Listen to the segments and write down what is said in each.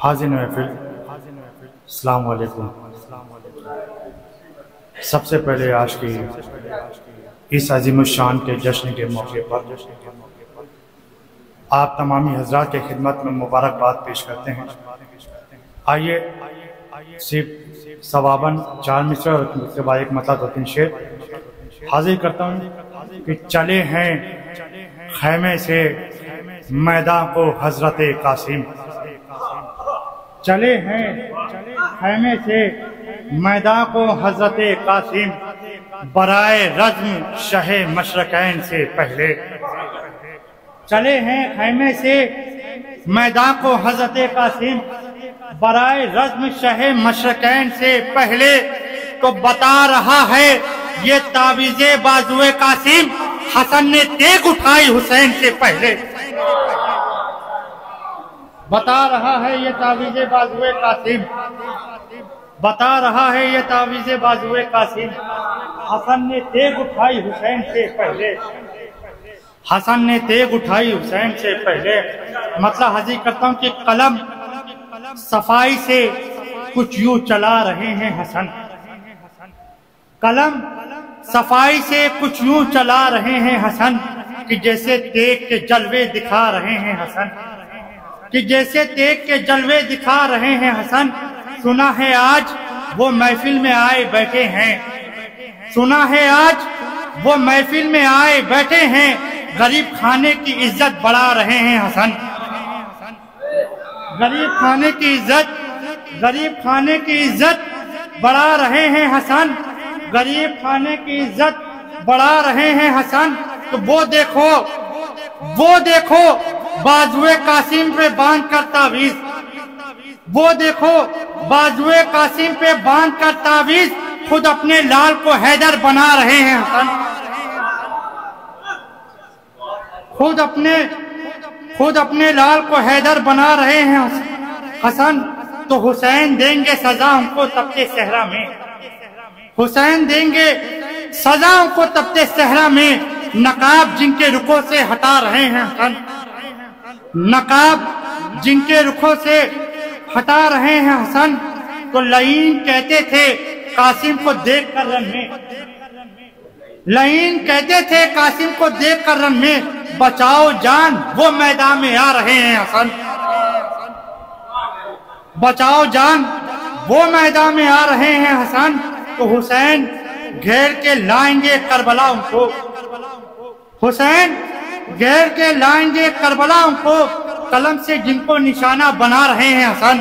حاضر محفل السلام علیکم۔ سب سے پہلے آج کی اس عظیم الشان کے جشن کے موقع پر آپ تمامی حضرات کے خدمت میں مبارکباد پیش کرتے ہیں۔ آئیے صرف ثواباً 4 مصرع اور اس کے بعد ایک مطلب 2-3 شعر حاضر کرتا ہوں کہ چلے ہیں خیمے سے میدان کو حضرت قاسم، چلے ہیں خیمے سے میدان کو حضرت قاسم، برائے رزم شہ مشرقین سے پہلے۔ چلے ہیں خیمے سے میدان کو حضرت قاسم، برائے رزم شہ مشرقین سے پہلے، تو بتا رہا ہے یہ تعویذ بازوئے قاسم، حسن نے تیغ اٹھائی حسین سے پہلے۔ بتا رہا ہے یہ تعویذ بازوئے قاسم، بتا رہا ہے یہ تعویذ بازوئے قاسم، حسن نے تیغ اٹھائی حسین سے پہلے، حسن نے تیغ اٹھائی حسین سے پہلے۔ مطلب حاضر کرتا ہوں کہ قلم صفائی سے کچھ یوں چلا رہے ہیں حسن، قلم صفائی سے کچھ یوں چلا رہے ہیں حسن، کہ جیسے تیغ کے جلوے دکھا رہے ہیں حسن، کہ جیسے تیغ کے جلوے دکھا رہے ہیں حسن۔ سنا ہے آج وہ محفل میں آئے بیٹھے ہیں، سنا ہے آج وہ محفل میں آئے بیٹھے ہیں، غریب کھانے کی عزت بڑھا رہے ہیں حسن، غریب کھانے کی عزت، غریب کھانے کی عزت بڑھا رہے ہیں حسن، غریب کھانے کی عزت بڑھا رہے ہیں حسن۔ تو وہ دیکھو بازوئے قاسم پہ باندھ کر تعویذ، وہ دیکھو بازوئے قاسم پہ باندھ کر تعویذ، خود اپنے لال کو حیدر بنا رہے ہیں حسن، خود اپنے لال کو حیدر بنا رہے ہیں حسن۔ تو حسین دیں گے سزا ہم کو تبت صحرا میں، حسین دیں گے سزا ہم کو تبت صحرا میں، نقاب جن کے رخوں سے ہٹا رہے ہیں حسن، نقاب جن کے رخوں سے ہٹا رہے ہیں حسن۔ تو لعین کہتے تھے قاسم کو دیکھ کر رن میں، لعین کہتے تھے قاسم کو دیکھ کر رن میں، بچاؤ جان وہ میدان میں آ رہے ہیں حسن، بچاؤ جان وہ میدان میں آ رہے ہیں حسن۔ تو حسین گھیر کے لائیں گے کربلا ان کو، حسین گھیر کے لائیں گے کربلا ان کو، قلم سے جن کو نشانہ بنا رہے ہیں حسن،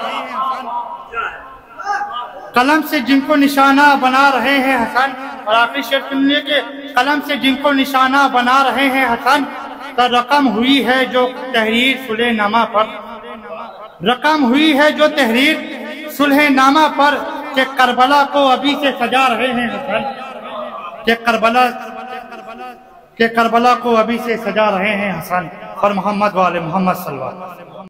قلم سے جن کو نشانہ بنا رہے ہیں حسن۔ اور آخری شعر سنیے کہ قلم سے جن کو نشانہ بنا رہے ہیں حسن، تو رقم ہوئی ہے جو تحریر صلح نامہ پر، رقم ہوئی ہے جو تحریر صلح نامہ پر، کہ کربلا کو ابھی سے سجا رہے ہیں حسن، کہ کربلا کو ابھی سے سجا رہے ہیں حسن۔ اور محمد وآل محمد صلی اللہ علیہ وسلم۔